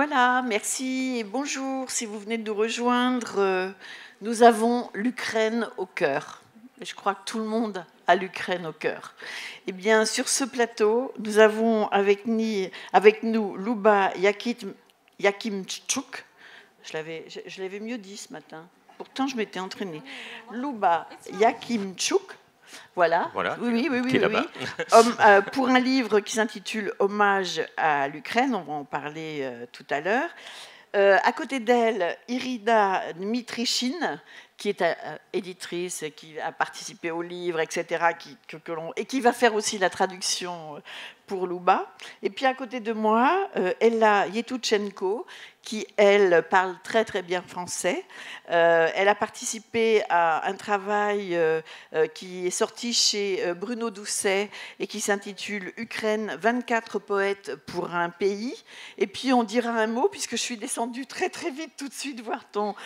Voilà, merci et bonjour. Si vous venez de nous rejoindre, nous avons l'Ukraine au cœur. Et je crois que tout le monde a l'Ukraine au cœur. Eh bien, sur ce plateau, nous avons avec nous Luba Yakimchuk. Je l'avais mieux dit ce matin. Pourtant, je m'étais entraînée. Luba Yakimchuk. Voilà. Oui. Pour un livre qui s'intitule Hommage à l'Ukraine, on va en parler tout à l'heure. À côté d'elle, Irina Dmitrichine, qui est éditrice, qui a participé au livre, etc., et qui va faire aussi la traduction pour Luba. Et puis à côté de moi, Ella Yetuchenko, qui, elle, parle très très bien français. Elle a participé à un travail qui est sorti chez Bruno Doucet et qui s'intitule Ukraine, 24 poètes pour un pays. Et puis on dira un mot, puisque je suis descendue très très vite tout de suite voir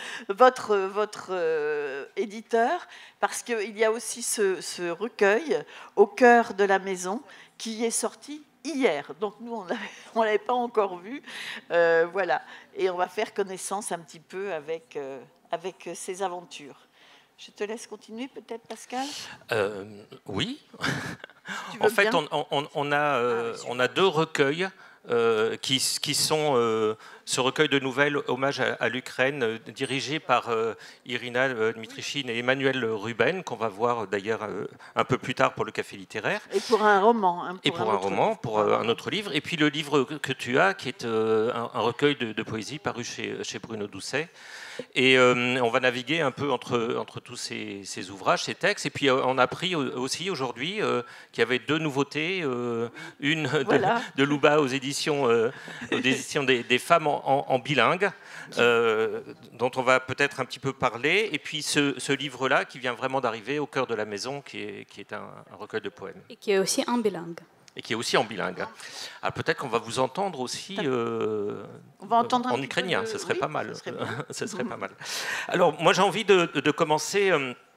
votre éditeur, parce qu'il y a aussi ce recueil Au cœur de la maison qui est sorti hier. Donc nous, on ne l'avait pas encore vu. Voilà. Et on va faire connaissance un petit peu avec ces aventures. Je te laisse continuer peut-être, Pascal. Oui. En fait, on a deux recueils qui sont ce recueil de nouvelles hommage à l'Ukraine, dirigé par Irina Dmitrichine et Emmanuel Ruben, qu'on va voir d'ailleurs un peu plus tard pour le Café littéraire. Et pour un roman. Pour un autre livre. Et puis le livre que tu as, qui est un recueil de poésie paru chez Bruno Doucet. Et on va naviguer un peu entre tous ces ouvrages, ces textes. Et puis on a appris aussi aujourd'hui qu'il y avait deux nouveautés. Une de Luba aux éditions des femmes en bilingue, dont on va peut-être un petit peu parler. Et puis ce livre-là qui vient vraiment d'arriver, Au cœur de la maison, qui est un recueil de poèmes. Et qui est aussi en bilingue. Et qui est aussi en bilingue. Alors peut-être qu'on va vous entendre aussi on va entendre en ukrainien, ce serait pas mal. Ce serait pas mal. Alors moi j'ai envie de commencer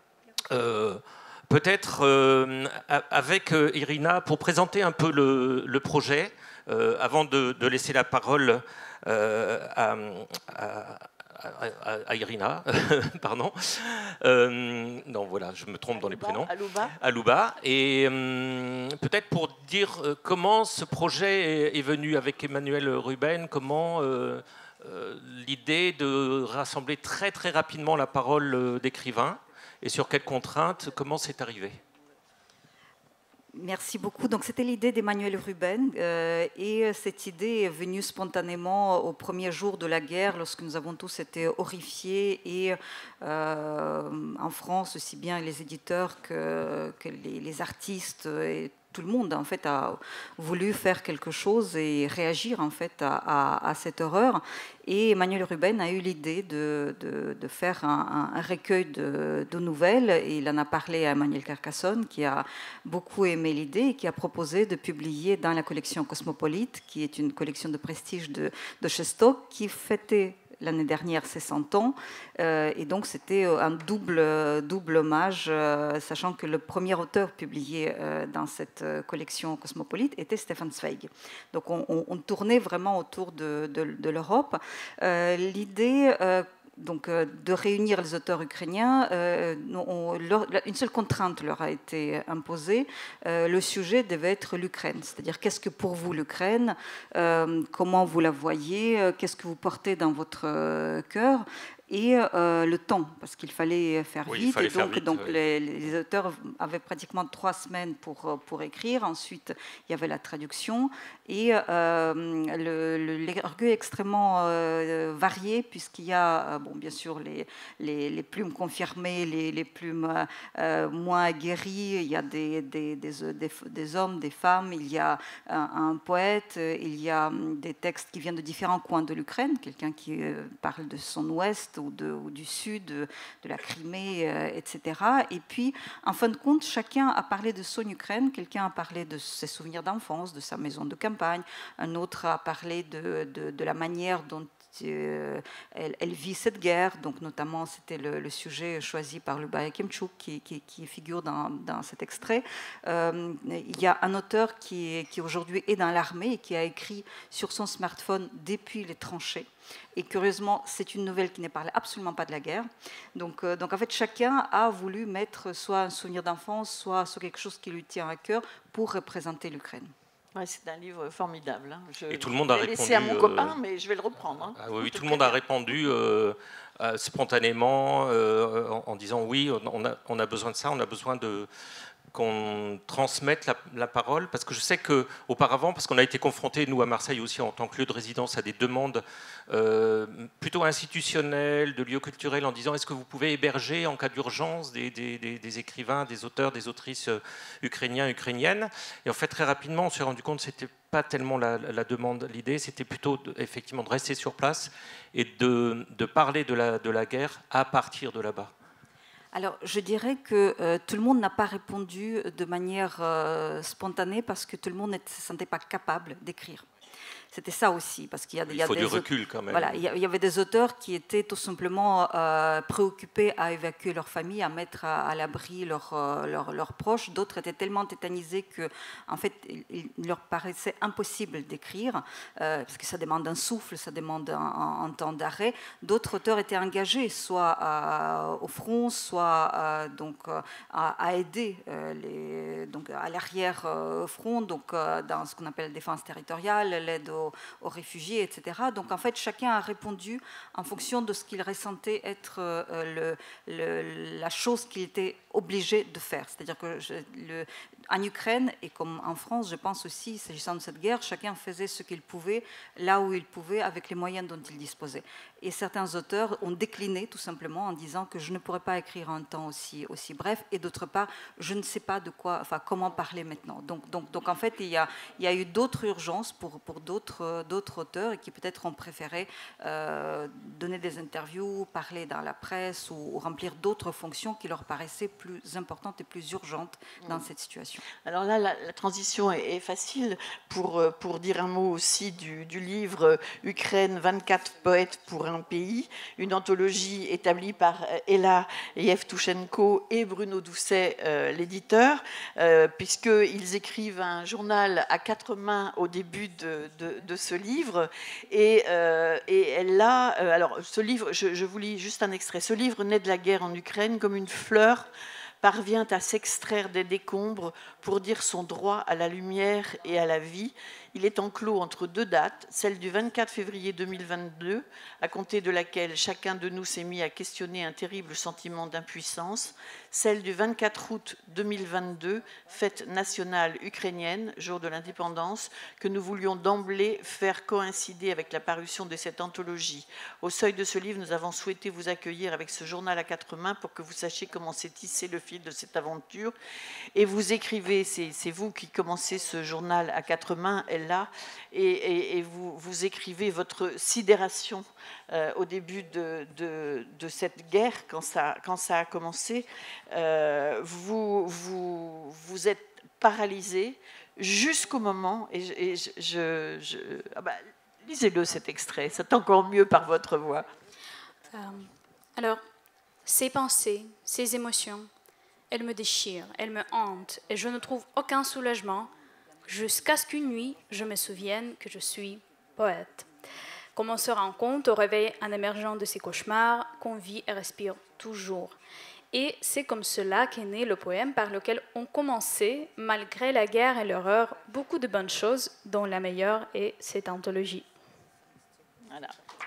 peut-être avec Irina pour présenter un peu le projet, avant de laisser la parole à Irina, pardon. Non, voilà, je me trompe dans les prénoms. À Luba. Et peut-être pour dire comment ce projet est venu avec Emmanuel Ruben, comment l'idée de rassembler très très rapidement la parole d'écrivain, et sur quelles contraintes, comment c'est arrivé? Merci beaucoup. Donc, c'était l'idée d'Emmanuel Ruben et cette idée est venue spontanément au premier jour de la guerre, lorsque nous avons tous été horrifiés et en France, aussi bien les éditeurs que les artistes et tout le monde en fait a voulu faire quelque chose et réagir en fait à cette horreur. Et Emmanuel Ruben a eu l'idée de faire un recueil de nouvelles. Et il en a parlé à Emmanuel Carcassonne, qui a beaucoup aimé l'idée et qui a proposé de publier dans la collection Cosmopolite, qui est une collection de prestige de chez Stock, qui fêtait l'année dernière ses 100 ans. Et donc, c'était un double hommage, sachant que le premier auteur publié dans cette collection Cosmopolite était Stefan Zweig. Donc, on tournait vraiment autour de l'Europe. L'idée... Donc, de réunir les auteurs ukrainiens, une seule contrainte leur a été imposée. Le sujet devait être l'Ukraine, c'est-à-dire qu'est-ce que pour vous l'Ukraine, comment vous la voyez, qu'est-ce que vous portez dans votre cœur, et le temps, parce qu'il fallait faire vite. Donc les auteurs avaient pratiquement 3 semaines pour écrire. Ensuite, il y avait la traduction. Et le recueil est extrêmement varié, puisqu'il y a, bon, bien sûr, les plumes confirmées, les plumes moins aguerries. Il y a des hommes, des femmes. Il y a un poète. Il y a des textes qui viennent de différents coins de l'Ukraine. Quelqu'un qui parle de son ouest, ou du sud, de la Crimée, etc. Et puis, en fin de compte, chacun a parlé de son Ukraine. Quelqu'un a parlé de ses souvenirs d'enfance, de sa maison de campagne. Un autre a parlé de la manière dont elle vit cette guerre, donc notamment c'était le sujet choisi par Luba Yakimtchouk qui figure dans cet extrait. Il y a un auteur qui aujourd'hui est dans l'armée et qui a écrit sur son smartphone depuis les tranchées. Et curieusement, c'est une nouvelle qui ne parle absolument pas de la guerre. Donc en fait, chacun a voulu mettre soit un souvenir d'enfance, soit quelque chose qui lui tient à cœur pour représenter l'Ukraine. Ouais, c'est un livre formidable. Hein. Et tout le monde a répondu. Je l'ai laissé à mon copain, mais je vais le reprendre. Hein. Ah, oui, tout le monde a répondu spontanément en disant oui, on a besoin de ça, on a besoin qu'on transmette la parole, parce que je sais qu'auparavant, parce qu'on a été confrontés, nous à Marseille aussi, en tant que lieu de résidence, à des demandes plutôt institutionnelles, de lieux culturels, en disant est-ce que vous pouvez héberger en cas d'urgence des écrivains, des auteurs, des autrices ukrainiens, ukrainiennes. Et en fait, très rapidement, on s'est rendu compte que ce n'était pas tellement la demande, l'idée, c'était plutôt effectivement de rester sur place et de parler de la guerre à partir de là-bas. Alors, je dirais que tout le monde n'a pas répondu de manière spontanée parce que tout le monde ne se sentait pas capable d'écrire. C'était ça aussi, parce qu'il y a faut du recul quand même. Voilà, il y avait des auteurs qui étaient tout simplement préoccupés à évacuer leur famille, à mettre à l'abri leurs proches. D'autres étaient tellement tétanisés que, en fait, il leur paraissait impossible d'écrire, parce que ça demande un souffle, ça demande un temps d'arrêt. D'autres auteurs étaient engagés, soit au front, soit à aider donc à l'arrière-front, donc dans ce qu'on appelle la défense territoriale, l'aide aux réfugiés, etc. Donc en fait, chacun a répondu en fonction de ce qu'il ressentait être la chose qu'il était obligé de faire. C'est-à-dire que en Ukraine, et comme en France, je pense aussi, s'agissant de cette guerre, chacun faisait ce qu'il pouvait, là où il pouvait, avec les moyens dont il disposait. Et certains auteurs ont décliné tout simplement en disant que je ne pourrais pas écrire un temps aussi bref, et d'autre part, je ne sais pas comment parler maintenant. Donc en fait, il y a eu d'autres urgences pour d'autres auteurs qui peut-être ont préféré donner des interviews, parler dans la presse ou remplir d'autres fonctions qui leur paraissaient plus importantes et plus urgentes dans cette situation. Alors là, la transition est facile pour dire un mot aussi du livre Ukraine, 24 poètes pour un pays, une anthologie établie par Ella Yevtushenko et Bruno Doucet, l'éditeur, puisqu'ils écrivent un journal à 4 mains au début de ce livre. Et là, alors ce livre, je vous lis juste un extrait. Ce livre naît de la guerre en Ukraine comme une fleur parvient à s'extraire des décombres pour dire son droit à la lumière et à la vie. Il est enclos entre 2 dates, celle du 24 février 2022, à compter de laquelle chacun de nous s'est mis à questionner un terrible sentiment d'impuissance, celle du 24 août 2022, fête nationale ukrainienne, jour de l'indépendance, que nous voulions d'emblée faire coïncider avec la parution de cette anthologie. Au seuil de ce livre, nous avons souhaité vous accueillir avec ce journal à 4 mains pour que vous sachiez comment s'est tissé le fil de cette aventure. Et vous écrivez, c'est vous qui commencez ce journal à 4 mains, là, et vous écrivez votre sidération au début de cette guerre, quand ça a commencé. Vous êtes paralysé jusqu'au moment, lisez-le cet extrait, c'est encore mieux par votre voix. Alors, ces pensées, ces émotions, elles me déchirent, elles me hantent, et je ne trouve aucun soulagement jusqu'à ce qu'une nuit, je me souvienne que je suis poète. Comme on se rend compte au réveil en émergeant de ces cauchemars qu'on vit et respire toujours. Et c'est comme cela qu'est né le poème par lequel on commençait, malgré la guerre et l'horreur, beaucoup de bonnes choses, dont la meilleure est cette anthologie. Voilà.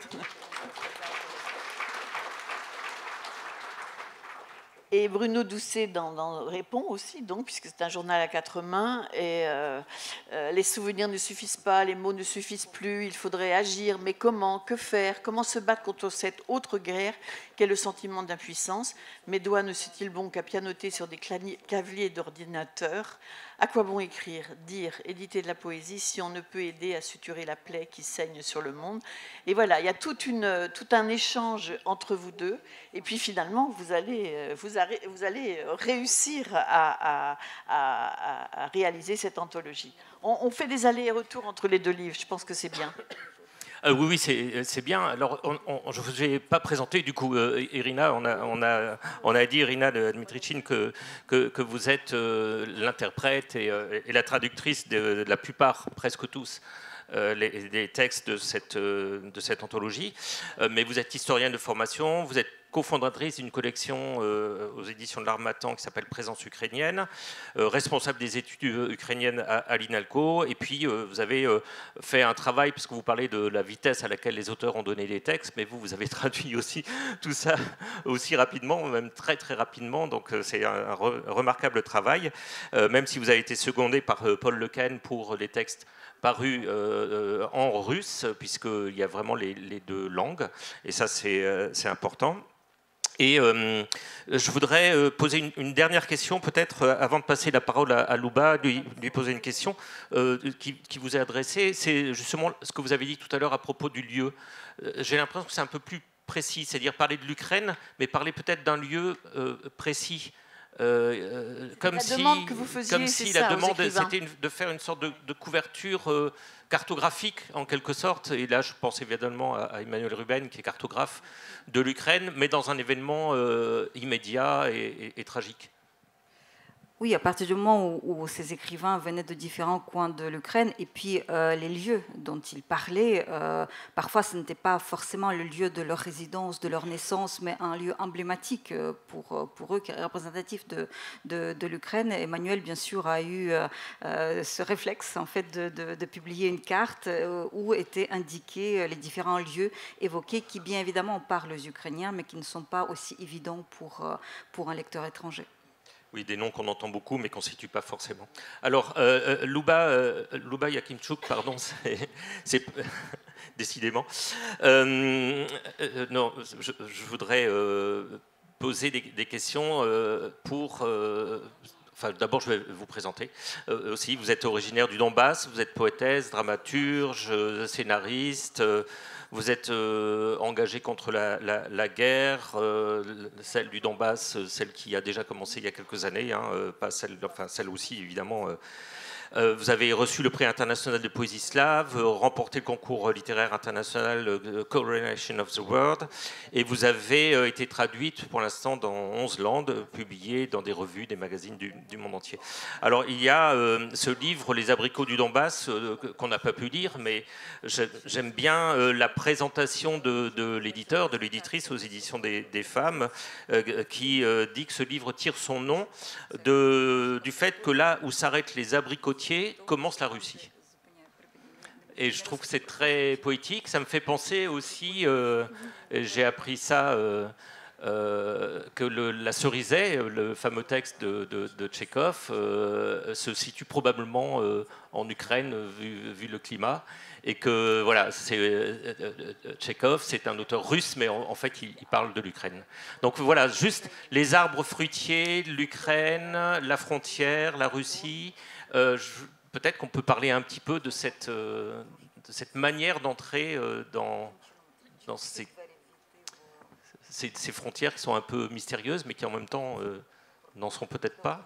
Et Bruno Doucet répond aussi, donc, puisque c'est un journal à 4 mains, et les souvenirs ne suffisent pas, les mots ne suffisent plus, il faudrait agir, mais comment, que faire, comment se battre contre cette autre guerre qu'est le sentiment d'impuissance. Mes doigts ne sont-ils bons qu'à pianoter sur des claviers d'ordinateur? À quoi bon écrire, dire, éditer de la poésie si on ne peut aider à suturer la plaie qui saigne sur le monde? Et voilà, il y a tout un échange entre vous deux, et puis finalement, vous allez réussir à réaliser cette anthologie. On fait des allers et retours entre les 2 livres, je pense que c'est bien. Oui, c'est bien. Alors, je ne vous ai pas présenté, du coup, Irina. On a dit, Irina Dmitrichine, que vous êtes l'interprète et la traductrice de la plupart, presque tous, des textes de cette anthologie. Mais vous êtes historienne de formation, vous êtes cofondatrice d'une collection aux éditions de l'Harmattan qui s'appelle Présence ukrainienne, responsable des études ukrainiennes à l'INALCO, et puis vous avez fait un travail, puisque vous parlez de la vitesse à laquelle les auteurs ont donné les textes, mais vous avez traduit aussi tout ça aussi rapidement, même très très rapidement, donc c'est un remarquable travail, même si vous avez été secondé par Paul Lequen pour les textes paru en russe, puisqu'il y a vraiment les deux langues, et ça c'est important. Et je voudrais poser une dernière question, peut-être, avant de passer la parole à Luba, lui poser une question qui vous est adressée. C'est justement ce que vous avez dit tout à l'heure à propos du lieu. J'ai l'impression que c'est un peu plus précis, c'est-à-dire parler de l'Ukraine, mais parler peut-être d'un lieu précis. Comme si la demande c'était de faire une sorte de couverture cartographique en quelque sorte, et là je pense évidemment à Emmanuel Ruben qui est cartographe de l'Ukraine, mais dans un événement immédiat et tragique. Oui, à partir du moment où ces écrivains venaient de différents coins de l'Ukraine, et puis les lieux dont ils parlaient, parfois ce n'était pas forcément le lieu de leur résidence, de leur naissance, mais un lieu emblématique pour eux, qui est représentatif de l'Ukraine. Emmanuel, bien sûr, a eu ce réflexe en fait, de publier une carte où étaient indiqués les différents lieux évoqués, qui bien évidemment parlent aux Ukrainiens, mais qui ne sont pas aussi évidents pour un lecteur étranger. Oui, des noms qu'on entend beaucoup, mais qu'on ne situe pas forcément. Alors, Luba Yakimchuk, pardon, c'est décidément. Non, je voudrais poser des questions pour... Enfin, d'abord, je vais vous présenter aussi. Vous êtes originaire du Donbass, vous êtes poétesse, dramaturge, scénariste... Vous êtes engagé contre la guerre, celle du Donbass, celle qui a déjà commencé il y a quelques années, hein, pas celle, enfin celle aussi évidemment. Vous avez reçu le prix international de poésie slave, remporté le concours littéraire international Coronation of the World, et vous avez été traduite pour l'instant dans 11 langues, publiée dans des revues, des magazines du monde entier. Alors il y a ce livre, Les abricots du Donbass, qu'on n'a pas pu lire, mais j'aime bien la présentation de l'éditeur, de l'éditrice aux éditions des femmes, qui dit que ce livre tire son nom du fait que là où s'arrêtent les abricotiers, commence la Russie. Et je trouve que c'est très poétique. Ça me fait penser aussi, j'ai appris ça, que la Cerisay, le fameux texte de Tchekhov, se situe probablement en Ukraine, vu le climat. Et que voilà, Tchekhov, c'est un auteur russe, mais en fait, il parle de l'Ukraine. Donc voilà, juste les arbres fruitiers, l'Ukraine, la frontière, la Russie. Peut-être qu'on peut parler un petit peu de cette manière d'entrer dans ces frontières qui sont un peu mystérieuses, mais qui en même temps n'en sont peut-être pas.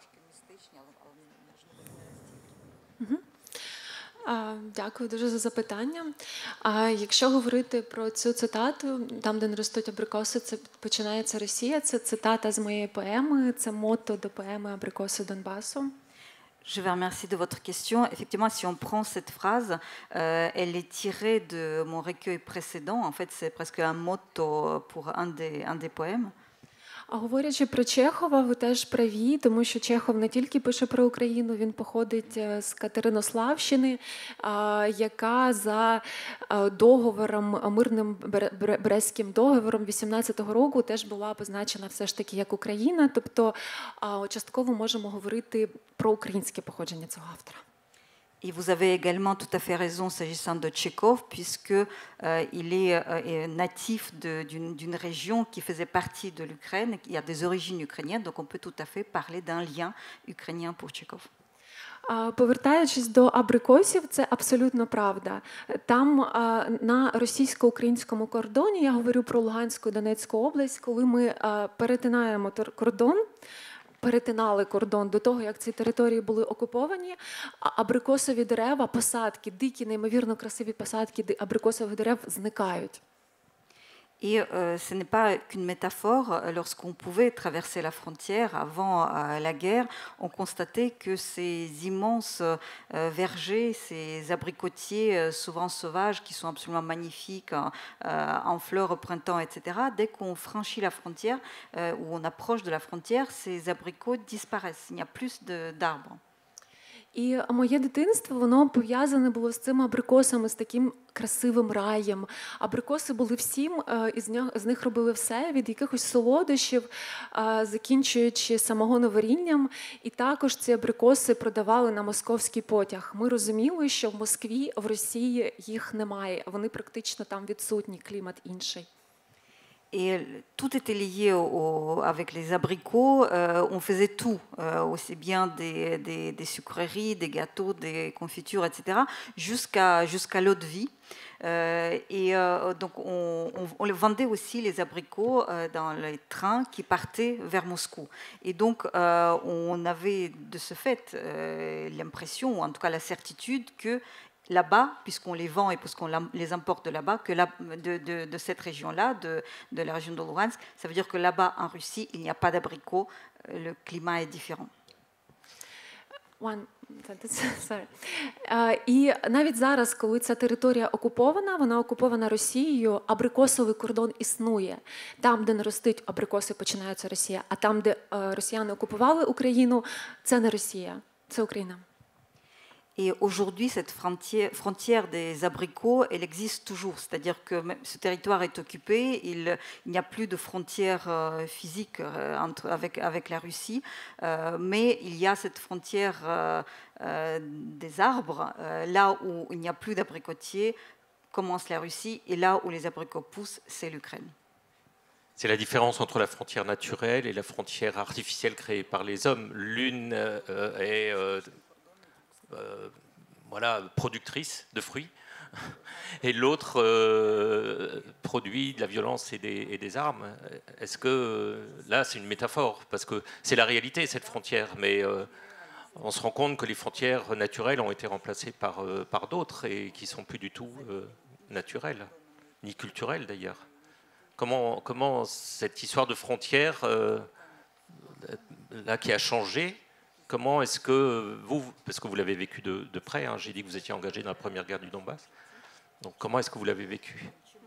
Дякую дуже за запитання. Якщо говорити про цю цитату, там, де не ростуть абрикоси, це починається Росія. Це цитата з моєї поеми, це мото до поеми «Абрикоси Донбасу». Je vous remercie de votre question. Effectivement, si on prend cette phrase, elle est tirée de mon recueil précédent. En fait, c'est presque un motto pour un des poèmes. А говорячи про Чехова, ви теж праві, тому що Чехов не тільки пише про Україну, він походить з Катеринославщини, яка за договором, мирним Брестським договором 18-го року теж була позначена все ж таки як Україна, тобто частково можемо говорити про українське походження цього автора. Et vous avez également tout à fait raison s'agissant de Tchekhov, puisqu'il est natif d'une région qui faisait partie de l'Ukraine. Il y a des origines ukrainiennes, donc on peut tout à fait parler d'un lien ukrainien pour Tchekhov. Повертаючись до абрикосів, це абсолютно правда. Там на російсько-українському кордоні, я говорю про Луганську і Донецьку область, коли ми перетинаємо кордон, перетинали кордон, до того, як ці території були окуповані, абрикосові дерева, посадки, дикі, неймовірно красиві посадки абрикосових дерев зникають. Et ce n'est pas qu'une métaphore. Lorsqu'on pouvait traverser la frontière avant la guerre, on constatait que ces immenses vergers, ces abricotiers souvent sauvages qui sont absolument magnifiques en fleurs au printemps, etc., dès qu'on franchit la frontière ou on approche de la frontière, ces abricots disparaissent. Il n'y a plus d'arbres. І моє дитинство, воно пов'язане було з цими абрикосами, з таким красивим раєм. Абрикоси були всім, з них робили все, від якихось солодощів, закінчуючи самогоноварінням. І також ці абрикоси продавали на московський потяг. Ми розуміли, що в Москві, в Росії їх немає. Вони практично там відсутні, клімат інший. Et tout était lié avec les abricots. On faisait tout, aussi bien des sucreries, des gâteaux, des confitures, etc., jusqu'à l'eau de vie. Donc on vendait aussi les abricots dans les trains qui partaient vers Moscou. Et donc on avait de ce fait l'impression, ou en tout cas la certitude, que là-bas, puisqu'on les vend et puisqu'on les importe de là-bas, que de cette région-là, de la région de Luhansk, ça veut dire que là-bas, en Russie, il n'y a pas d'abricots, le climat est différent. І навіть зараз, коли ця територія окупована, вона окупована Росією, абрикосовий кордон існує. Там, де не ростуть абрикоси, починається Росія, а там, де росіяни окупували Україну, це не Росія, це Україна. Et aujourd'hui, cette frontière des abricots, elle existe toujours. C'est-à-dire que ce territoire est occupé, il n'y a plus de frontière physique avec la Russie, mais il y a cette frontière des arbres. Là où il n'y a plus d'abricotiers, commence la Russie, et là où les abricots poussent, c'est l'Ukraine. C'est la différence entre la frontière naturelle et la frontière artificielle créée par les hommes. L'une est... voilà, productrice de fruits, et l'autre produit de la violence et des armes. Est-ce que là, c'est une métaphore, parce que c'est la réalité, cette frontière, mais on se rend compte que les frontières naturelles ont été remplacées par d'autres et qui ne sont plus du tout naturelles, ni culturelles d'ailleurs. Comment cette histoire de frontière là qui a changé, comment est-ce que vous, parce que vous l'avez vécu de près, hein, j'ai dit que vous étiez engagé dans la première guerre du Donbass, donc comment est-ce que vous l'avez vécu?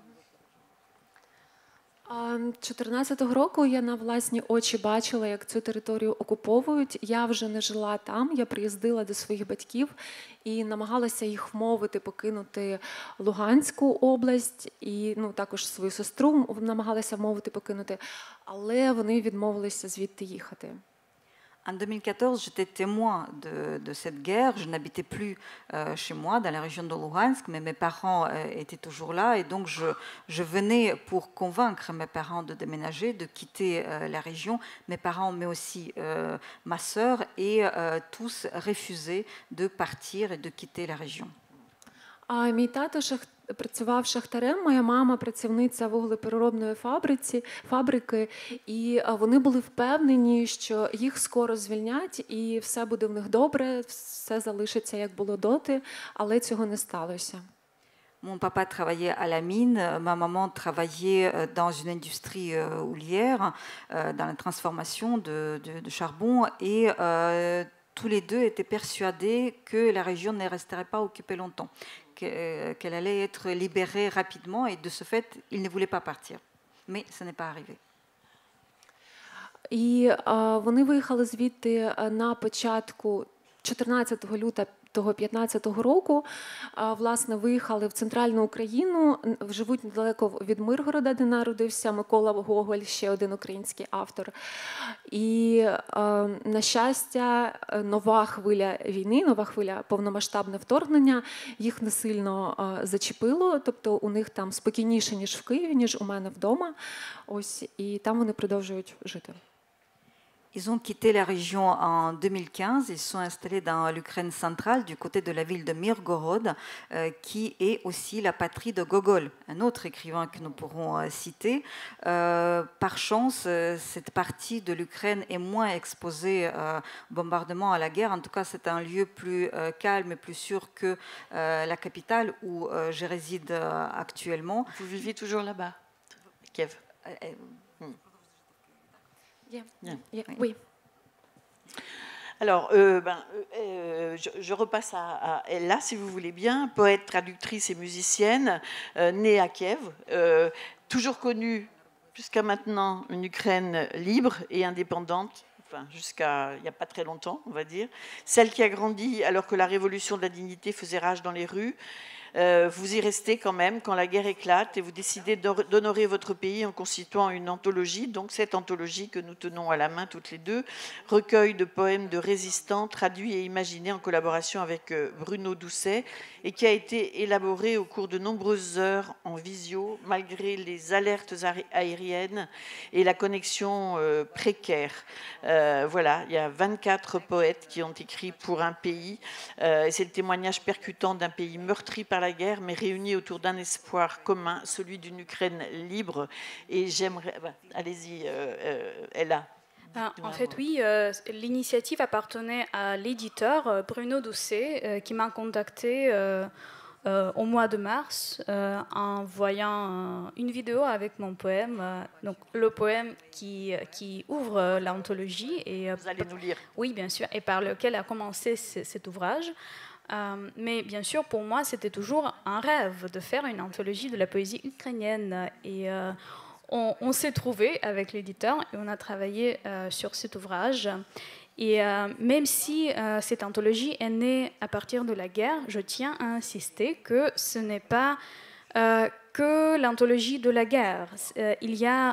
14-го року я на власні очі бачила, як цю територію окуповують. Я вже не жила там, я приїздила до своїх батьків і намагалася їх вмовити покинути Луганську область, і також свою сестру намагалася вмовити покинути, але вони відмовилися звідти їхати. En 2014, j'étais témoin de cette guerre. Je n'habitais plus chez moi, dans la région de Luhansk, mais mes parents étaient toujours là. Et donc, je venais pour convaincre mes parents de déménager, de quitter la région. Mes parents, mais aussi ma sœur, et tous refusaient de partir et de quitter la région. Мій тато працював шахтарем, моя мама працівниця вуглепереробної фабрики, і вони були впевнені, що їх скоро звільнять і все буде в них добре, все залишиться як було доти, але цього не сталося. Mon papa travaillait à la mine, ma maman travaillait dans une industrie houlière, dans la transformation de charbon, et tous les deux étaient persuadés que la région ne resterait pas occupée longtemps, qu'elle allait être libérée rapidement, et de ce fait, ils ne voulaient pas partir. Mais ce n'est pas arrivé. І вони виїхали звідти на початку 14 лютого 2015 року, власне, виїхали в центральну Україну, живуть недалеко від Миргорода, де народився Микола Гоголь, ще один український автор. І, на щастя, нова хвиля війни, нова хвиля повномасштабне вторгнення їх не сильно зачепило, тобто у них там спокійніше, ніж в Києві, ніж у мене вдома. Ось, і там вони продовжують жити. Ils ont quitté la région en 2015. Ils sont installés dans l'Ukraine centrale, du côté de la ville de Myrgorod, qui est aussi la patrie de Gogol, un autre écrivain que nous pourrons citer. Par chance, cette partie de l'Ukraine est moins exposée au bombardement, à la guerre. En tout cas, c'est un lieu plus calme et plus sûr que la capitale où je réside actuellement. Vous vivez toujours là-bas, Kiev? Oui. Alors, je repasse à Ella, si vous voulez bien, poète, traductrice et musicienne, née à Kiev, toujours connue jusqu'à maintenant une Ukraine libre et indépendante, enfin, jusqu'à il n'y a pas très longtemps, on va dire, celle qui a grandi alors que la révolution de la dignité faisait rage dans les rues. Vous y restez quand même quand la guerre éclate et vous décidez d'honorer votre pays en constituant une anthologie, donc cette anthologie que nous tenons à la main toutes les deux, recueil de poèmes de résistants traduits et imaginés en collaboration avec Bruno Doucet et qui a été élaboré au cours de nombreuses heures en visio malgré les alertes aériennes et la connexion précaire. Voilà, il y a 24 poètes qui ont écrit pour un pays et c'est le témoignage percutant d'un pays meurtri par la guerre, mais réunis autour d'un espoir commun, celui d'une Ukraine libre. Et j'aimerais... allez-y, Ella. En fait, oui, l'initiative appartenait à l'éditeur Bruno Doucet, qui m'a contacté au mois de mars en voyant une vidéo avec mon poème, donc le poème qui ouvre l'anthologie. Vous allez nous lire. Oui, bien sûr, et par lequel a commencé cet ouvrage. Mais bien sûr, pour moi, c'était toujours un rêve de faire une anthologie de la poésie ukrainienne. Et on s'est trouvé avec l'éditeur et on a travaillé sur cet ouvrage. Et même si cette anthologie est née à partir de la guerre, je tiens à insister que ce n'est pas que l'anthologie de la guerre. Il y a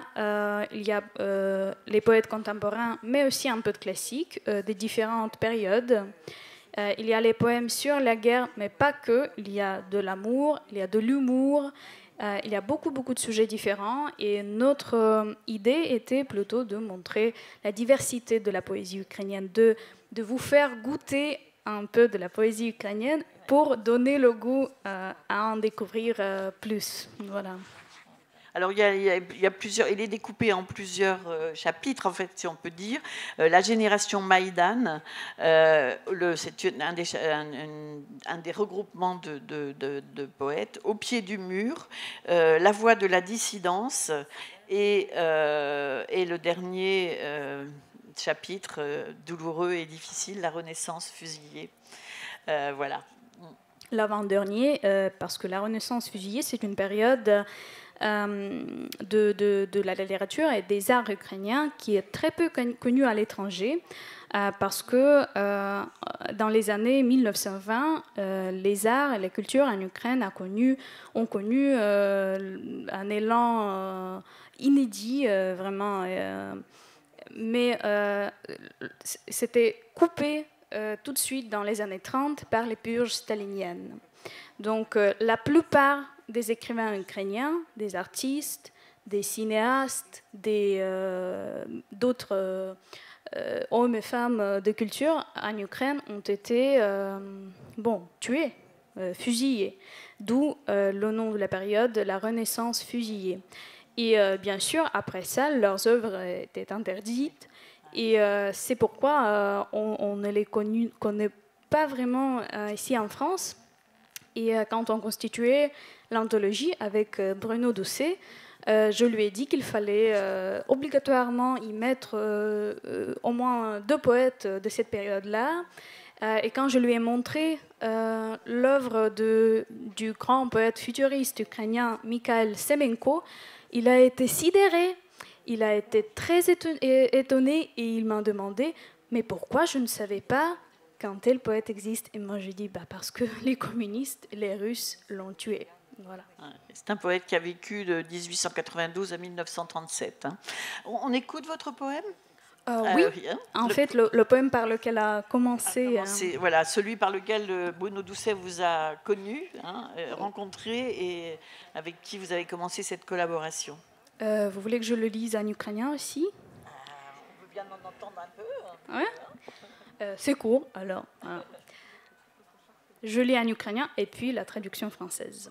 les poètes contemporains, mais aussi un peu de classiques, des différentes périodes. Il y a les poèmes sur la guerre, mais pas que. Il y a de l'amour, il y a de l'humour, il y a beaucoup de sujets différents. Et notre idée était plutôt de montrer la diversité de la poésie ukrainienne, de vous faire goûter un peu de la poésie ukrainienne pour donner le goût à en découvrir plus. Voilà. Alors, il y a plusieurs, il est découpé en plusieurs chapitres, en fait, si on peut dire. La génération Maïdan, c'est un des regroupements de poètes. Au pied du mur, la voix de la dissidence et le dernier chapitre, douloureux et difficile, la Renaissance fusillée. Voilà. L'avant-dernier, parce que la Renaissance fusillée, c'est une période... de la littérature et des arts ukrainiens qui est très peu connue à l'étranger parce que dans les années 1920, les arts et la culture en Ukraine ont connu un élan inédit, vraiment. Mais c'était coupé tout de suite dans les années 30 par les purges staliniennes. Donc la plupart des écrivains ukrainiens, des artistes, des cinéastes, d'autres hommes et femmes de culture en Ukraine ont été tués, fusillés. D'où le nom de la période, la Renaissance fusillée. Et bien sûr, après ça, leurs œuvres étaient interdites. Et c'est pourquoi on ne les connaît pas vraiment ici en France. Et quand on constituait l'anthologie avec Bruno Doucet, je lui ai dit qu'il fallait obligatoirement y mettre au moins 2 poètes de cette période-là. Et quand je lui ai montré l'œuvre du grand poète futuriste ukrainien Mikhail Semenko, il a été sidéré, il a été très étonné et il m'a demandé « Mais pourquoi je ne savais pas qu'un tel poète existe ?» Et moi, j'ai dit parce que les communistes, les Russes l'ont tué. Voilà. C'est un poète qui a vécu de 1892 à 1937. Hein. On écoute votre poème ? Oui, en fait, le poème par lequel a commencé... Voilà, celui par lequel Bruno Doucet vous a connu, rencontré et avec qui vous avez commencé cette collaboration. Vous voulez que je le lise en ukrainien aussi ? bien d'en entendre un peu. Ouais. C'est court, alors. Je lis en ukrainien et puis la traduction française.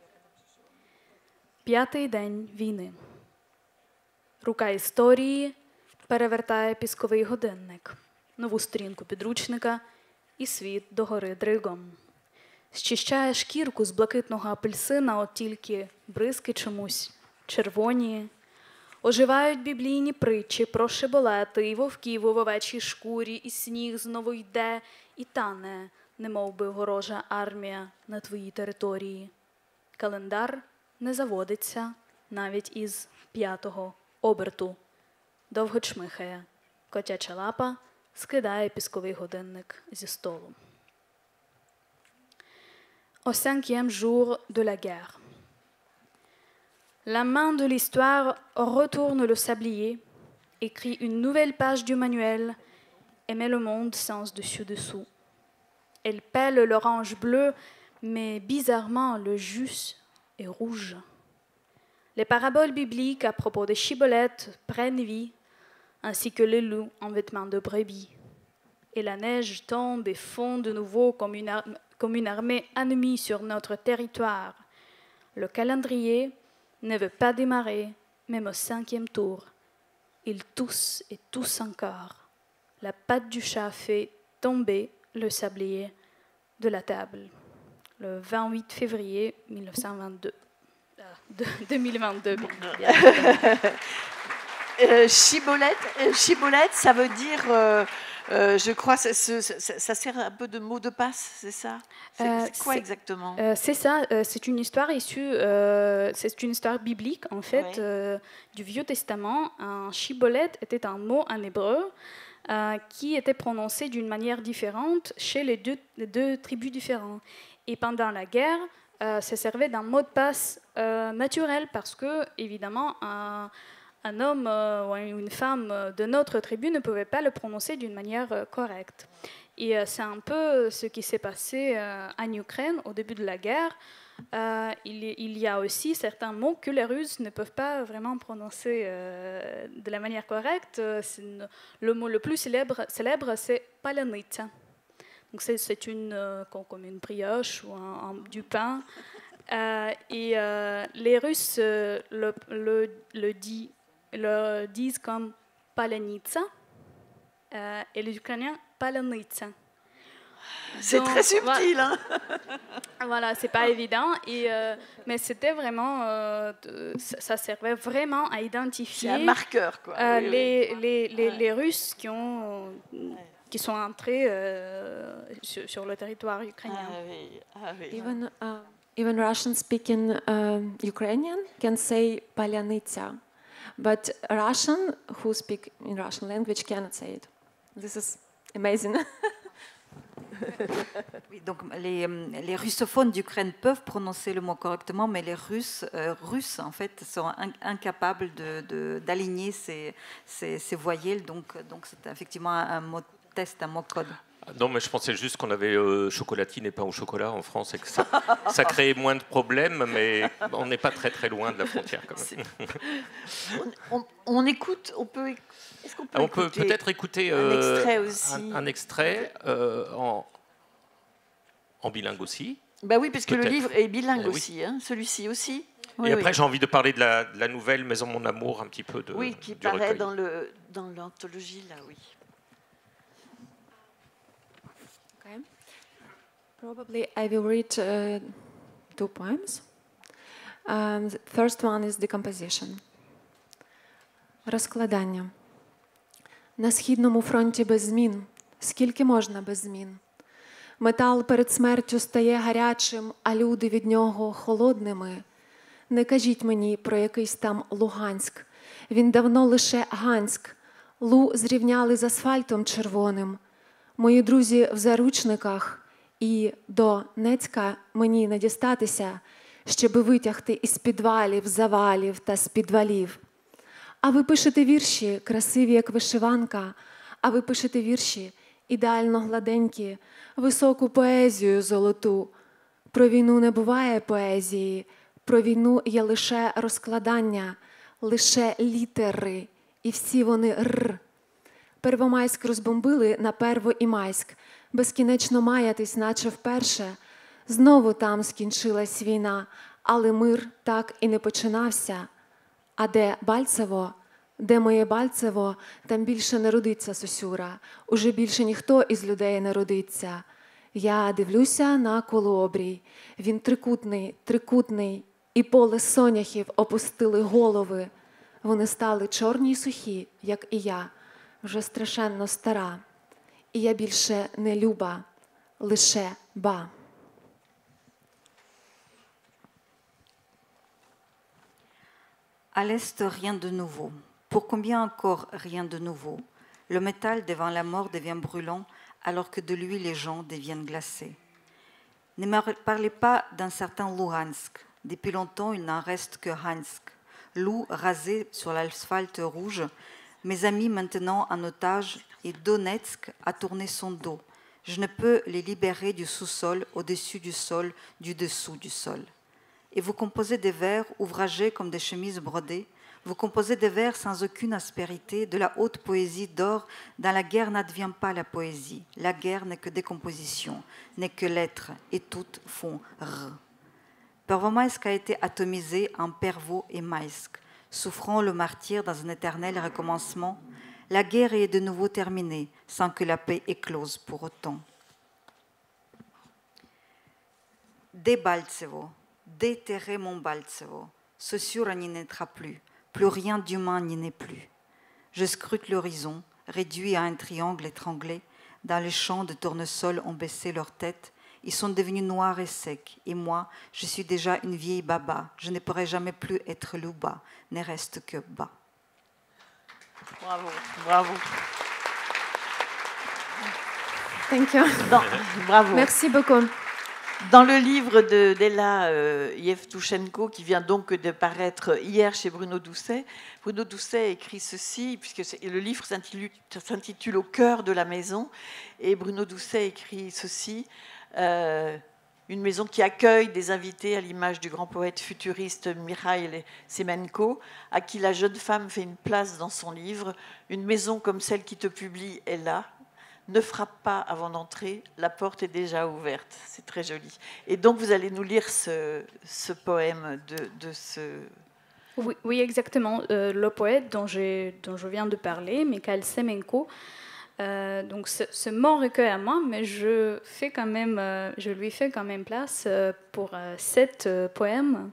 5-й день війни. Рука історії перевертає пісковий годинник, нову сторінку підручника і світ догори дригом. Зчищає шкірку з блакитного апельсина, от тільки бризки чомусь червоні. Оживають біблійні притчі про шиболети і вовків у овечій шкурі, і сніг знову йде і тане, немов би ворожа армія на твоїй території. Календар не заводиться навіть із 5-го оберту. Довго чмихає, котяча лапа скидає пісковий годинник зі столу. Au 5e jour de la guerre. La main de l'histoire retourne le sablier, écrit une nouvelle page du manuel et met le monde sens dessus-dessous. Elle pèle l'orange bleu, mais bizarrement le jus est rouge. Les paraboles bibliques à propos des chibolettes prennent vie, ainsi que les loups en vêtements de brebis. Et la neige tombe et fond de nouveau comme une armée ennemie sur notre territoire. Le calendrier ne veut pas démarrer, même au 5e tour. Il tousse et tousse encore. La patte du chat fait tomber le sablier de la table. Le 28 février 2022. Chibolette, ça veut dire, je crois, ça sert un peu de mot de passe, c'est ça? C'est quoi exactement? C'est ça, c'est une histoire issue, c'est une histoire biblique en fait, du Vieux Testament. Un chibolette était un mot en hébreu qui était prononcé d'une manière différente chez les deux tribus différentes. Et pendant la guerre, ça servait d'un mot de passe naturel parce que, évidemment, un homme ou une femme de notre tribu ne pouvait pas le prononcer d'une manière correcte. Et c'est un peu ce qui s'est passé en Ukraine au début de la guerre. Il y a aussi certains mots que les Russes ne peuvent pas vraiment prononcer de la manière correcte. Le mot le plus célèbre c'est palanitsa. Donc c'est comme une brioche ou du pain. Et les Russes le disent comme palanitsa et les Ukrainiens palanitsa. C'est très subtil, hein. Voilà, c'est pas évident, mais c'était vraiment, ça servait vraiment à identifier. C'est un marqueur, quoi. Les Russes qui sont entrés sur le territoire ukrainien. Even Russian-speaking Ukrainian can say palanitsa, but Russian who speak in Russian language cannot say it. This is amazing. Oui, donc les russophones d'Ukraine peuvent prononcer le mot correctement, mais les Russes en fait sont incapables d'aligner ces voyelles. Donc c'est effectivement un mot test, un mot code. Non, mais je pensais juste qu'on avait chocolatine et pain au chocolat en France et que ça créait moins de problèmes, mais on n'est pas très très loin de la frontière quand même. On écoute, on peut peut-être écouter un extrait aussi. Un extrait en bilingue aussi. Bah oui, parce que le livre est bilingue aussi, hein, celui-ci aussi. Oui, et après, j'ai envie de parler de la nouvelle Maison Mon Amour, un petit peu de. Oui, qui paraît dans l'anthologie là, oui. Okay. Probably I will read 2 poems. The first one is decomposition. Розкладання. На східному фронті без змін. Скільки можна без змін? Метал перед смертю стає гарячим, а люди від нього холодними. Не кажіть мені про якийсь там Луганськ. Він давно лише Ганськ. Лу зрівняли з асфальтом червоним. Мої друзі в заручниках. І до Нецька мені не дістатися, щоби витягти із підвалів, завалів та з підвалів. А ви пишете вірші, красиві, як вишиванка, а ви пишете вірші, ідеально гладенькі, високу поезію золоту. Про війну не буває поезії, про війну є лише розкладання, лише літери, і всі вони р. Первомайськ розбомбили на Перво і Майськ. Безкінечно маятись, наче вперше. Знову там скінчилась війна, але мир так і не починався. А де Бальцево? Де моє Бальцево? Там більше не родиться Сосюра. Уже більше ніхто із людей не родиться. Я дивлюся на колообрій. Він трикутний, трикутний. І поле соняхів опустили голови. Вони стали чорні й сухі, як і я, вже страшенно стара. І я більше не люба, лише ба. À l'Est, rien de nouveau. Pour combien encore rien de nouveau? Le métal devant la mort devient brûlant, alors que de lui les gens deviennent glacés. Ne me parlez pas d'un certain Luhansk. Depuis longtemps, il n'en reste que Hansk. Loup rasé sur l'asphalte rouge, mes amis maintenant en otage, et Donetsk a tourné son dos. Je ne peux les libérer du sous-sol, au-dessus du sol, du dessous du sol. Et vous composez des vers ouvragés comme des chemises brodées. Vous composez des vers sans aucune aspérité, de la haute poésie d'or. Dans la guerre n'advient pas la poésie. La guerre n'est que décomposition, n'est que l'être, et toutes font r. Pervomaïsk a été atomisé en Pervo et Maïsk, souffrant le martyre dans un éternel recommencement. La guerre est de nouveau terminée, sans que la paix éclose pour autant. Dès Baltsevo, déterrez mon Baltsevo, Sosura n'y naîtra plus, plus rien d'humain n'y n'est plus. Je scrute l'horizon, réduit à un triangle étranglé. Dans les champs de tournesol ont baissé leur tête. Ils sont devenus noirs et secs. Et moi, je suis déjà une vieille baba. Je ne pourrai jamais plus être louba. Ne reste que bas. Bravo, bravo. Thank you. Bravo. Merci beaucoup. Dans le livre d'Ella Yevtushenko, qui vient donc de paraître hier chez Bruno Doucet écrit ceci, puisque le livre s'intitule « Au cœur de la maison », et Bruno Doucet écrit ceci, une maison qui accueille des invités à l'image du grand poète futuriste Mikhail Semenko, à qui la jeune femme fait une place dans son livre. Une maison comme celle qui te publie est là. Ne frappe pas avant d'entrer, la porte est déjà ouverte. C'est très joli. Et donc, vous allez nous lire ce poème de ce... Oui, exactement. Le poète dont je viens de parler, Mikhail Semenko, donc c'est mon recueil à moi, mais je lui fais quand même place pour 7 poèmes.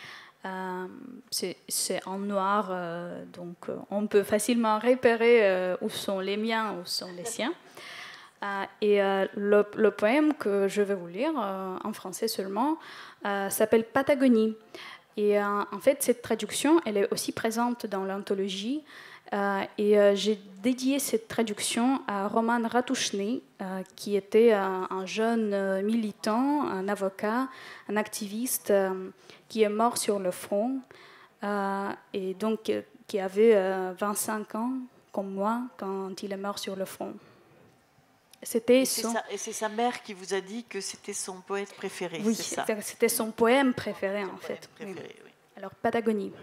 C'est en noir, donc on peut facilement repérer où sont les miens, où sont les siens. Et le poème que je vais vous lire, en français seulement, s'appelle Patagonie. Et en fait, cette traduction, elle est aussi présente dans l'anthologie. Et j'ai dédié cette traduction à Roman Ratushny, qui était un jeune militant, un avocat, un activiste qui est mort sur le front, et donc qui avait 25 ans, comme moi, quand il est mort sur le front. Et c'est sa mère qui vous a dit que c'était son poète préféré, oui, c'est ça? C'était son poème préféré, en fait. Préféré, oui. Alors, Patagonie.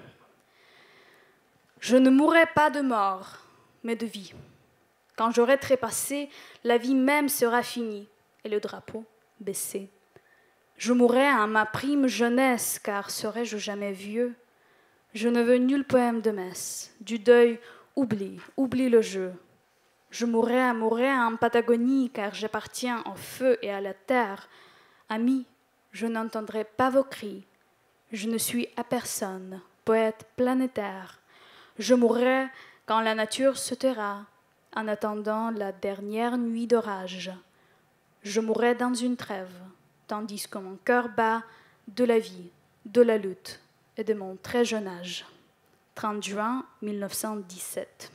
Je ne mourrai pas de mort, mais de vie. Quand j'aurai trépassé, la vie même sera finie, et le drapeau baissé. Je mourrai à ma prime jeunesse, car serai-je jamais vieux? Je ne veux nul poème de messe. Du deuil, oublie le jeu. Je mourrai en Patagonie, car j'appartiens au feu et à la terre. Amis, je n'entendrai pas vos cris. Je ne suis à personne, poète planétaire. Je mourrai quand la nature se taira, en attendant la dernière nuit d'orage. Je mourrai dans une trêve, tandis que mon cœur bat de la vie, de la lutte et de mon très jeune âge. 30 juin 1917.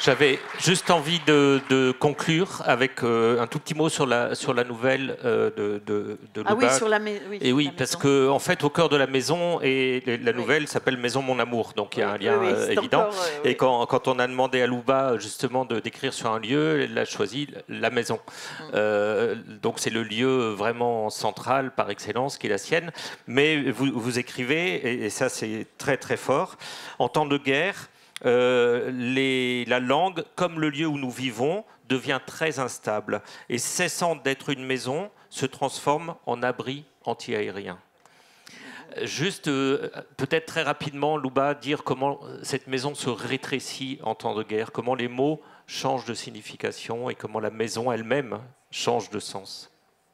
J'avais juste envie de conclure avec un tout petit mot sur la nouvelle de Louba. Ah oui, sur la maison. Et oui, parce que en fait, au cœur de la maison, et la nouvelle s'appelle Maison mon amour, donc il y a un lien évident. Et quand on a demandé à Louba justement de décrire sur un lieu, elle a choisi la maison. Donc c'est le lieu vraiment central par excellence qui est la sienne. Mais vous écrivez, et ça c'est très très fort, en temps de guerre. La langue, comme le lieu où nous vivons, devient très instable et cessant d'être une maison, se transforme en abri anti-aérien. Juste, peut-être très rapidement, Louba, dire comment cette maison se rétrécit en temps de guerre, comment les mots changent de signification et comment la maison elle-même change de sens.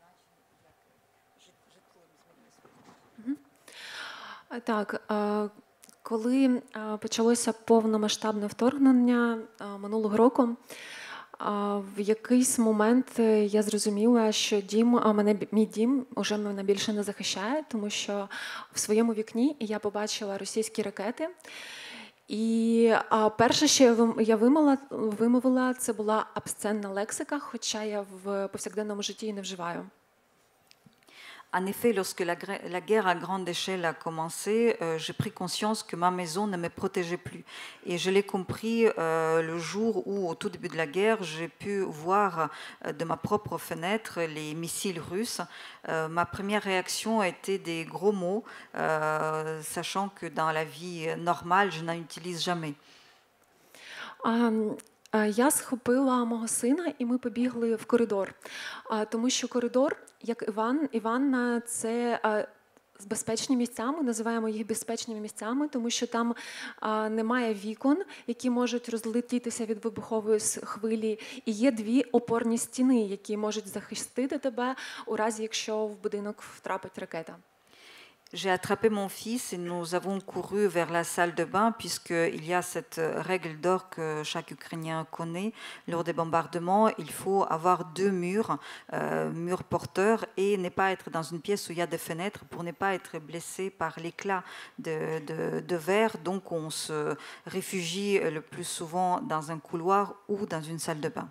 Так, коли почалося повномасштабне вторгнення минулого року, в якийсь момент я зрозуміла, що мій дім вже мене більше не захищає, тому що в своєму вікні я побачила російські ракети. І перше, що я вимовила, це була обсценна лексика, хоча я в повсякденному житті її не вживаю. En effet, lorsque la guerre à grande échelle a commencé, j'ai pris conscience que ma maison ne me protégeait plus. Et je l'ai compris le jour où, au tout début de la guerre, j'ai pu voir de ma propre fenêtre les missiles russes. Ma première réaction a été des gros mots, sachant que dans la vie normale, je n'en utilise jamais. Я схопила мого сина, і ми побігли в коридор. Тому що коридор, як Іванна, це безпечні місця, ми називаємо їх безпечними місцями, тому що там немає вікон, які можуть розлетітися від вибухової хвилі, і є дві опорні стіни, які можуть захистити тебе у разі, якщо в будинок втрапить ракета. J'ai attrapé mon fils et nous avons couru vers la salle de bain puisqu'il y a cette règle d'or que chaque Ukrainien connaît. Lors des bombardements, il faut avoir deux murs, murs porteurs, et ne pas être dans une pièce où il y a des fenêtres pour ne pas être blessé par l'éclat de verre. Donc on se réfugie le plus souvent dans un couloir ou dans une salle de bain.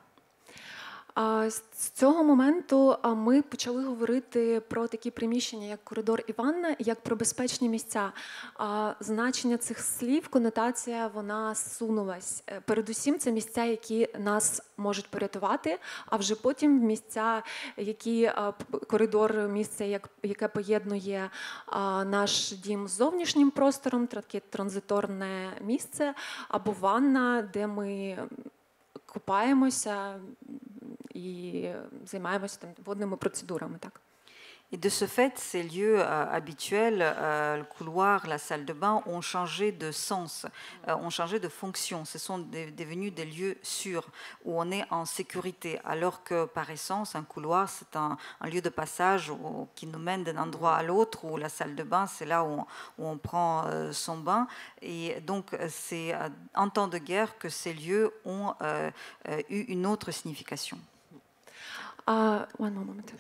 З цього моменту ми почали говорити про такі приміщення, як коридор Іванна, як про безпечні місця. Значення цих слів, конотація, вона сунулась. Передусім, це місця, які нас можуть порятувати, а вже потім місця, які коридор, місце, яке поєднує наш дім з зовнішнім простором, таке транзиторне місце, або ванна, де ми купаємося і займаємося там водними процедурами, так. Et de ce fait, ces lieux habituels, le couloir, la salle de bain, ont changé de sens, ont changé de fonction. Ce sont devenus des lieux sûrs, où on est en sécurité, alors que par essence, un couloir, c'est un lieu de passage qui nous mène d'un endroit à l'autre, où la salle de bain, c'est là où on prend son bain. Et donc, c'est en temps de guerre que ces lieux ont eu une autre signification. One moment.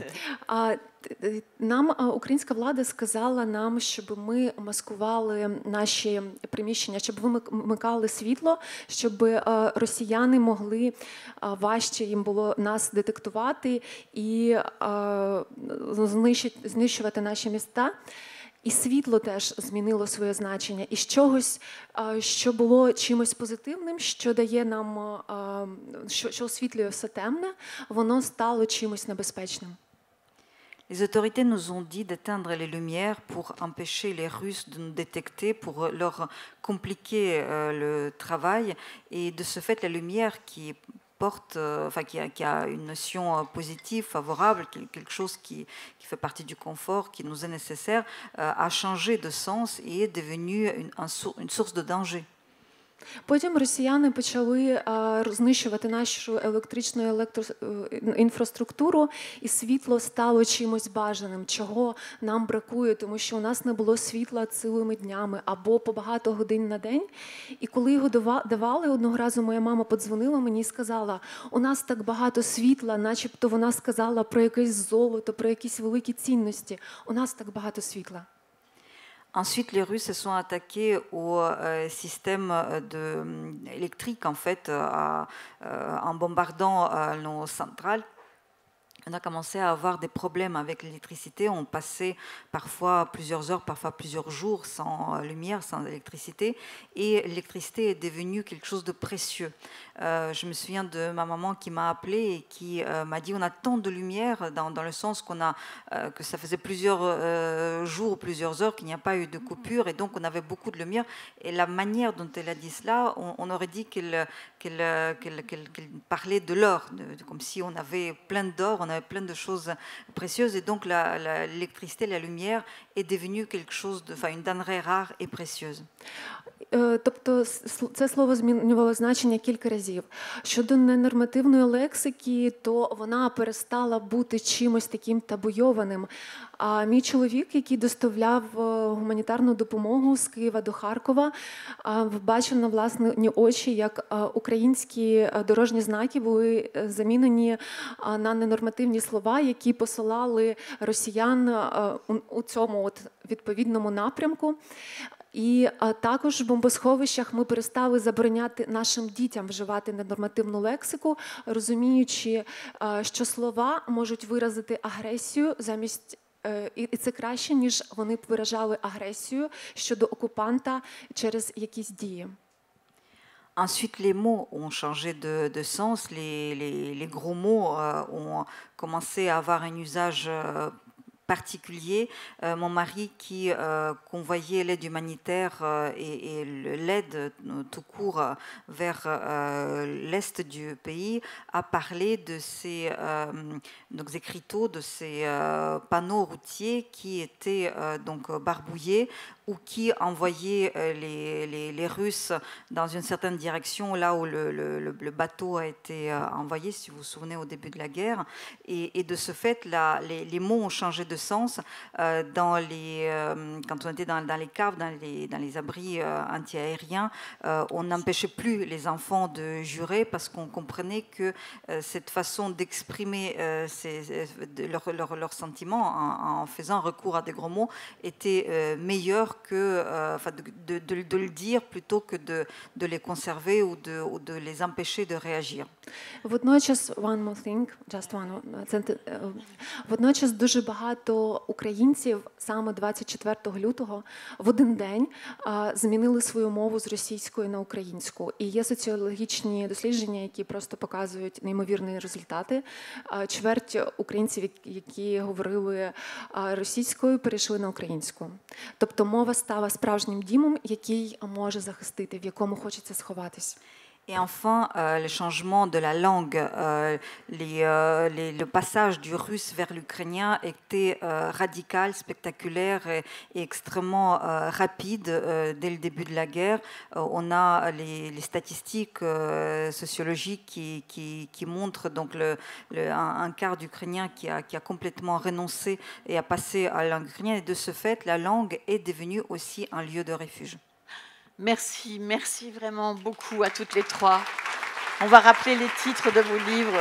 Нам українська влада сказала нам, щоб ми маскували наші приміщення, щоб вимикали світло, щоб росіяни могли важче їм було нас детектувати і знищувати наші міста. І світло теж змінило своє значення. І з чогось, що було чимось позитивним, що дає нам, що освітлює все темне, воно стало чимось небезпечним. Les autorités nous ont dit d'éteindre les lumières pour empêcher les Russes de nous détecter, pour leur compliquer le travail. Et de ce fait, la lumière qui qui a une notion positive, favorable, quelque chose qui fait partie du confort, qui nous est nécessaire, a changé de sens et est devenu une source de danger. Потім росіяни почали знищувати нашу електричну інфраструктуру, і світло стало чимось бажаним, чого нам бракує, тому що у нас не було світла цілими днями або по багато годин на день. І коли його давали, одного разу моя мама подзвонила мені і сказала, у нас так багато світла, начебто вона сказала про якесь золото, про якісь великі цінності. У нас так багато світла. Ensuite, les Russes se sont attaqués au système électrique, en fait, en bombardant nos centrales. On a commencé à avoir des problèmes avec l'électricité. On passait parfois plusieurs heures, parfois plusieurs jours sans lumière, sans électricité. Et l'électricité est devenue quelque chose de précieux. Je me souviens de ma maman qui m'a appelée et qui m'a dit on a tant de lumière, dans le sens que ça faisait plusieurs jours ou plusieurs heures qu'il n'y a pas eu de coupure, et donc on avait beaucoup de lumière. Et la manière dont elle a dit cela, on aurait dit qu'elle parlait de l'or, comme si on avait plein d'or, on avait plein de choses précieuses, et donc l'électricité, la lumière est devenue quelque chose une denrée rare et précieuse. Тобто це слово змінювало значення кілька разів. Щодо ненормативної лексики, то вона перестала бути чимось таким табуйованим. А мій чоловік, який доставляв гуманітарну допомогу з Києва до Харкова, бачив на власні очі, як українські дорожні знаки були замінені на ненормативні слова, які посилали росіян у цьому відповідному напрямку. І також в бомбосховищах ми перестали забороняти нашим дітям вживати ненормативну лексику, розуміючи, що слова можуть виразити агресію замість, і це краще, ніж вони б виражали агресію щодо окупанта через якісь дії. Ensuite, les mots ont changé de sens, les gros mots ont commencé à avoir un usage particulier. Mon mari qui convoyait l'aide humanitaire et l'aide tout court vers l'est du pays a parlé de ces écriteaux, de ces panneaux routiers qui étaient donc barbouillés ou qui envoyaient les Russes dans une certaine direction, là où le bateau a été envoyé, si vous vous souvenez, au début de la guerre. Et de ce fait, les mots ont changé de sens. Quand on était dans les caves, dans les abris antiaériens, on n'empêchait plus les enfants de jurer parce qu'on comprenait que cette façon d'exprimer leurs sentiments en faisant recours à des gros mots était meilleure que de le dire plutôt que de les conserver ou de les empêcher de réagir. Водночас, водночас дуже багато українців саме 24 лютого в один день змінили свою мову з російської на українську. І є соціологічні дослідження, які просто показують неймовірні результати. Чверть українців, які говорили російською, перейшли на українську. Тобто мова стала справжнім дімом, який може захистити, в якому хочеться сховатись. Et enfin, le changement de la langue, le passage du russe vers l'ukrainien était radical, spectaculaire et extrêmement rapide dès le début de la guerre. On a les statistiques sociologiques qui montrent donc un quart d'Ukrainiens qui a complètement renoncé et a passé à la langue ukrainienne. Et de ce fait, la langue est devenue aussi un lieu de refuge. Merci, merci vraiment beaucoup à toutes les trois. On va rappeler les titres de vos livres.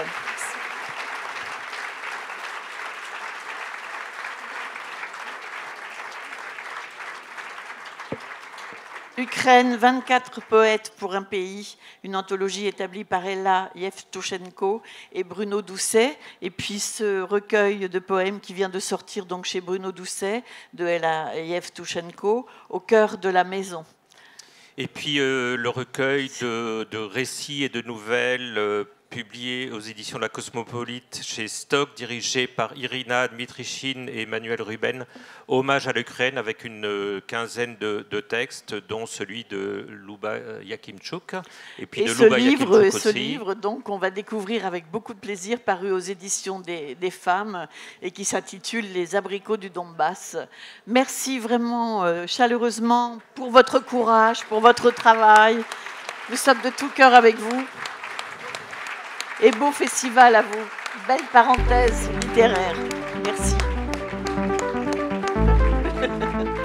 Ukraine, 24 poètes pour un pays, une anthologie établie par Ella Yevtushenko et Bruno Doucet, et puis ce recueil de poèmes qui vient de sortir donc chez Bruno Doucet, de Ella Yevtushenko, Au cœur de la maison. Et puis le recueil de récits et de nouvelles publié aux éditions de la Cosmopolite chez Stock, dirigé par Irina Dmitrichine et Emmanuel Ruben, hommage à l'Ukraine avec une quinzaine de textes, dont celui de Luba Yakimchuk. Et puis ce livre, donc, on va découvrir avec beaucoup de plaisir, paru aux éditions des femmes et qui s'intitule Les abricots du Donbass. Merci vraiment chaleureusement pour votre courage, pour votre travail. Nous sommes de tout cœur avec vous. Et beau festival à vous. Belle parenthèse littéraire. Merci.